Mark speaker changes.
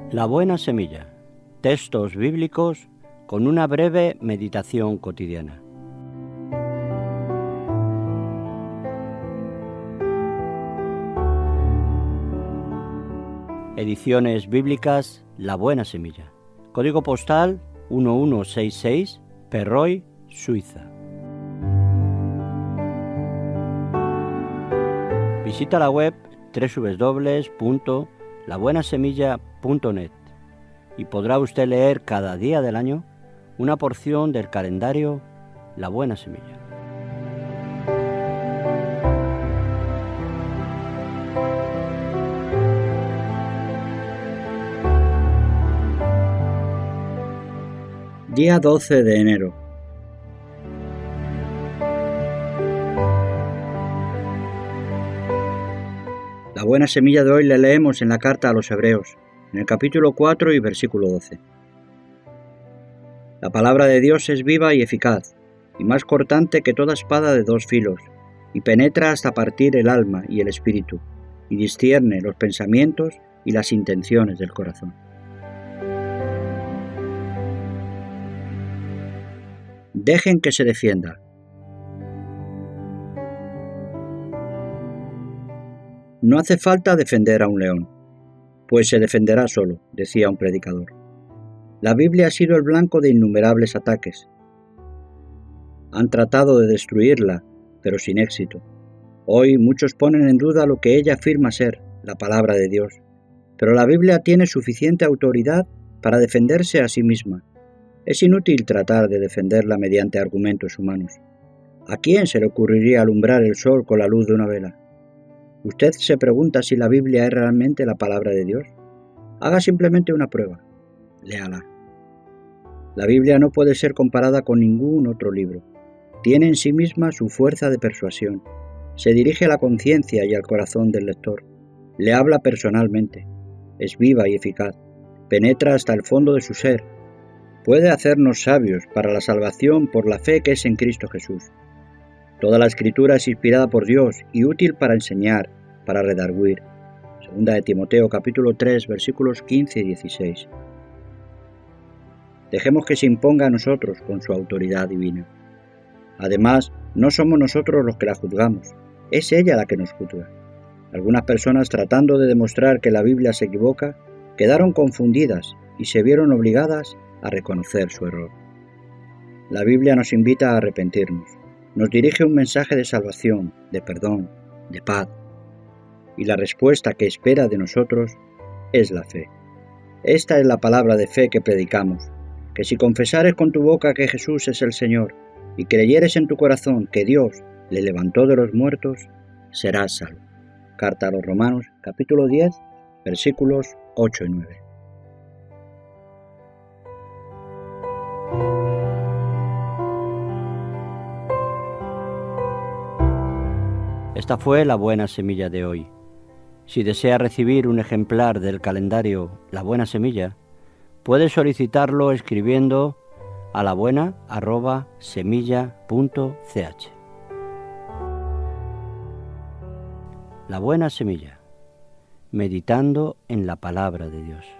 Speaker 1: La buena semilla. Textos bíblicos con una breve meditación cotidiana. Ediciones bíblicas La Buena Semilla. Código postal 1166, Perroy, Suiza. Visita la web www.labuenasemilla.net y podrá usted leer cada día del año una porción del calendario La Buena Semilla.
Speaker 2: Día 12 de enero. La buena semilla de hoy la leemos en la carta a los Hebreos, en el capítulo 4 y versículo 12. La palabra de Dios es viva y eficaz, y más cortante que toda espada de dos filos, y penetra hasta partir el alma y el espíritu, y discierne los pensamientos y las intenciones del corazón. Dejen que se defienda. No hace falta defender a un león, pues se defenderá solo, decía un predicador. La Biblia ha sido el blanco de innumerables ataques. Han tratado de destruirla, pero sin éxito. Hoy muchos ponen en duda lo que ella afirma ser, la palabra de Dios, pero la Biblia tiene suficiente autoridad para defenderse a sí misma. Es inútil tratar de defenderla mediante argumentos humanos. ¿A quién se le ocurriría alumbrar el sol con la luz de una vela? ¿Usted se pregunta si la Biblia es realmente la palabra de Dios? Haga simplemente una prueba. Léala. La Biblia no puede ser comparada con ningún otro libro. Tiene en sí misma su fuerza de persuasión. Se dirige a la conciencia y al corazón del lector. Le habla personalmente. Es viva y eficaz. Penetra hasta el fondo de su ser. Puede hacernos sabios para la salvación por la fe que es en Cristo Jesús. Toda la Escritura es inspirada por Dios y útil para enseñar, para redarguir. Segunda de Timoteo capítulo 3 versículos 15 y 16. Dejemos que se imponga a nosotros con su autoridad divina. Además, no somos nosotros los que la juzgamos, es ella la que nos juzga. Algunas personas, tratando de demostrar que la Biblia se equivoca, quedaron confundidas y se vieron obligadas a reconocer su error. La Biblia nos invita a arrepentirnos, nos dirige un mensaje de salvación, de perdón, de paz. Y la respuesta que espera de nosotros es la fe. Esta es la palabra de fe que predicamos, que si confesares con tu boca que Jesús es el Señor y creyeres en tu corazón que Dios le levantó de los muertos, serás salvo. Carta a los Romanos, capítulo 10, versículos 8 y 9.
Speaker 1: Esta fue la buena semilla de hoy. Si desea recibir un ejemplar del calendario La Buena Semilla, puede solicitarlo escribiendo a labuena@semilla.ch. La Buena Semilla, meditando en la palabra de Dios.